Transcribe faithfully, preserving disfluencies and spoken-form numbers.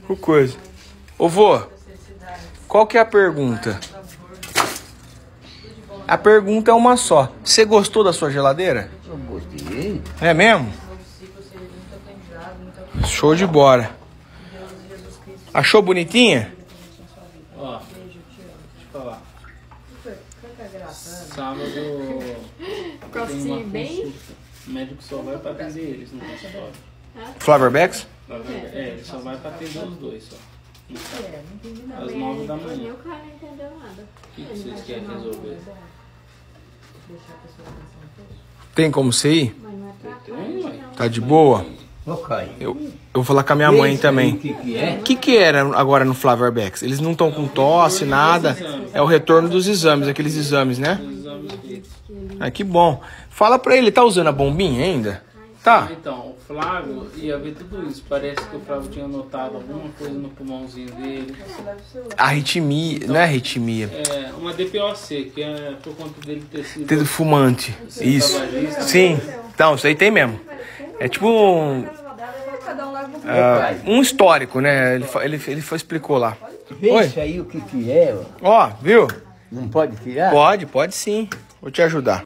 O coisa. Ô, vô, qual que é a pergunta? A pergunta é uma só. Você gostou da sua geladeira? Eu gostei. É mesmo? Show de bola. Achou bonitinha? Ó, deixa eu falar. Sábado tem uma consulta. O médico só vai pra atender eles, não tem só. Flaverbacks? É, ele só vai pra atender os dois só. Às nove da manhã. O cara não entendeu nada. O que que vocês querem resolver? Tem como você ir? Mas não é pra Tem, ué. Tá de boa? Ô, Caio. Eu, eu vou falar com a minha mãe Esse também. aí, O que que é? O que que era agora no Flaverbacks? Eles não estão com tosse, nada. É o retorno dos exames, aqueles exames, né? Os exames feitos. Ah, que bom. Fala pra ele, tá usando a bombinha ainda? Tá. Então, o Flávio ia ver tudo isso. Parece que o Flávio tinha notado alguma coisa no pulmãozinho dele. Arritmia, não é arritmia. É, uma D P O C, que é por conta dele ter sido... Dedo fumante. Isso. tabagista. Sim. Então, isso aí tem mesmo. É tipo um, ah, um histórico, né? Ele, fa- ele, ele foi, explicou lá. Vê Oi. isso aí o que que é, ó. Ó, viu? Não pode tirar? Pode, pode sim. Vou te ajudar.